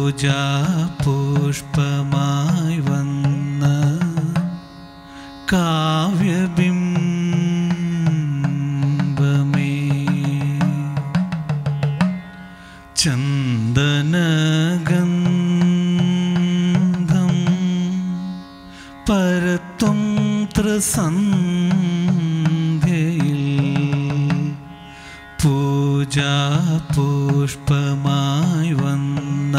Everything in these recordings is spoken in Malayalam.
പൂജാപുഷ്പമായി വന്ന കാവ്യബിംബമേ, ചന്ദനഗന്ധം പരത്തും ത്രിസന്ധ്യയിൽ പൂജാപുഷ്പമായി വന്ന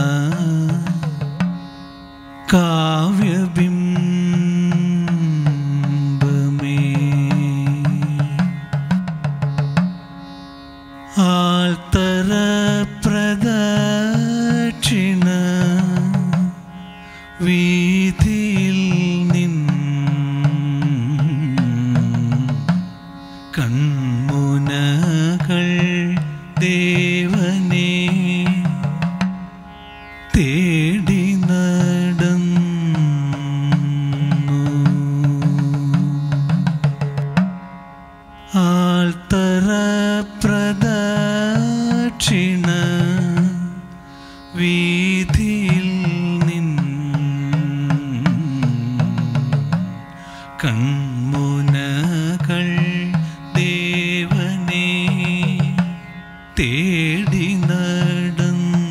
കാവ്യബിംബമേ, ആൽത്തറ പ്രദക്ഷിണ വീഥിയിൽ കൺമുനകൾ ദേവനെ തേടി നടന്നു. ആൽത്തറ പ്രദക്ഷിണ വീഥിയിൽ കൺമുനകൾ ദേവനെ തേടി നടന്നു.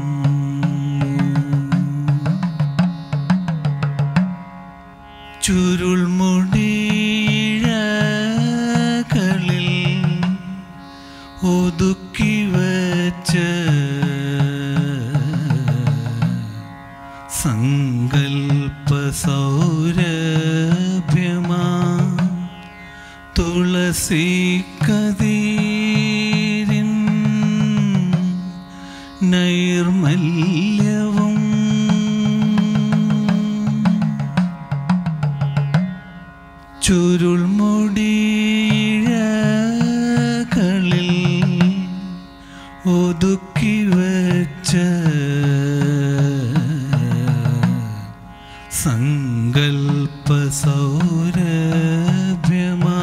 ചുരുൾമുടിയിഴകളിൽ ഒതുക്കി വച്ച സങ്കൽപ്പ സൗരഭ്യമാ തുളസി കതിരിൻ നൈർമല്യവും ചുരുൾമുടിയിഴകളിൽ ഒതുക്കി വച്ച സങ്കൽപ്പ സൗരഭ്യമാ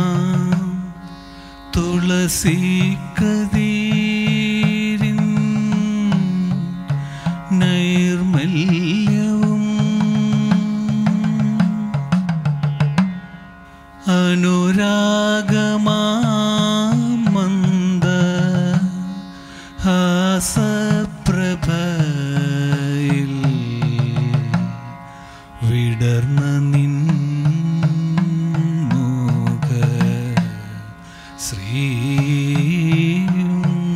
തുളസി കതിരിൻ നൈർമല്യവും അനുരാഗമാമന്ദ ഹാസപ്രഭയിൽ വിടർന്ന നിൻ മുഖ ശ്രീയും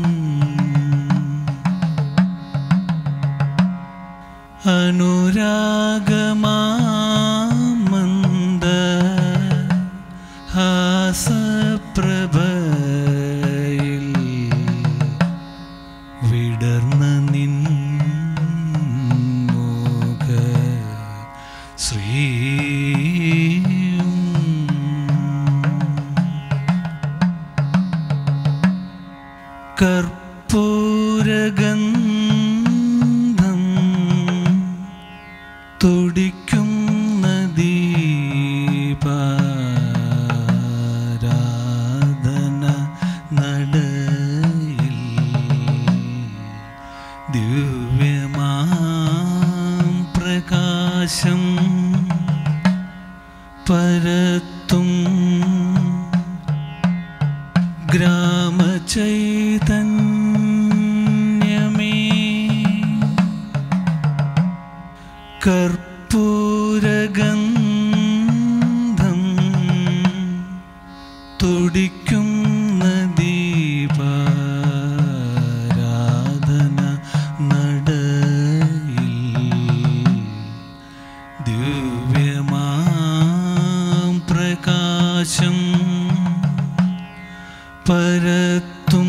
അനുരാഗമാമന്ദ ഹാസപ്രഭയിൽ വിടർന്ന നിൻ മുഖ ശ്രീയും കർപ്പൂരഗന്ധം തുടിക്കുന്ന ദീപാരാധന നടയിൽ ദിവ്യമാം പ്രകാശം പരത്തും ഗ്രാമചൈതന്യമേ, കർപ്പൂരഗന്ധം തുടിക്കുന്ന ദീപാരാധന നടയിൽ ദിവ്യമാം പ്രകാശം പരത്തും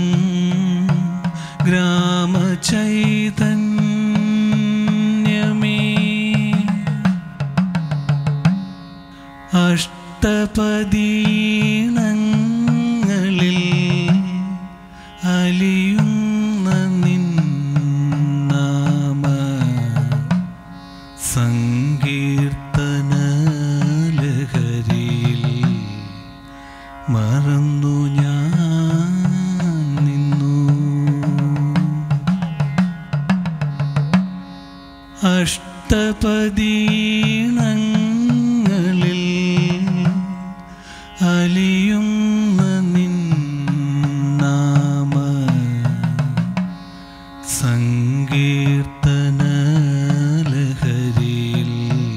ഗ്രാമചൈതന്യമേ, അഷ്ടപദീനങ്ങളിൽ അലിയുന്ന നിൻ നാമ സങ്കീർത്തന ലഹരിയിൽ മറന്നു ഞാൻ നിന്നു. അഷ്ടപദീണങ്ങളിൽ അലിയുന്ന നിൻ നാമ സങ്കീർത്തന ലഹരിയിൽ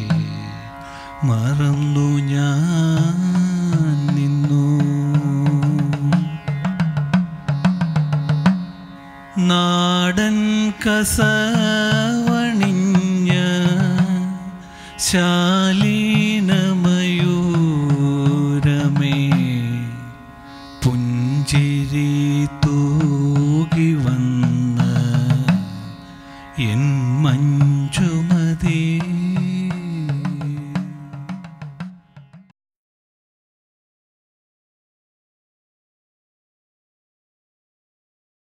മറന്നു ഞാൻ നിന്നു. നാടൻ കസവണിഞ്ഞ ശാലി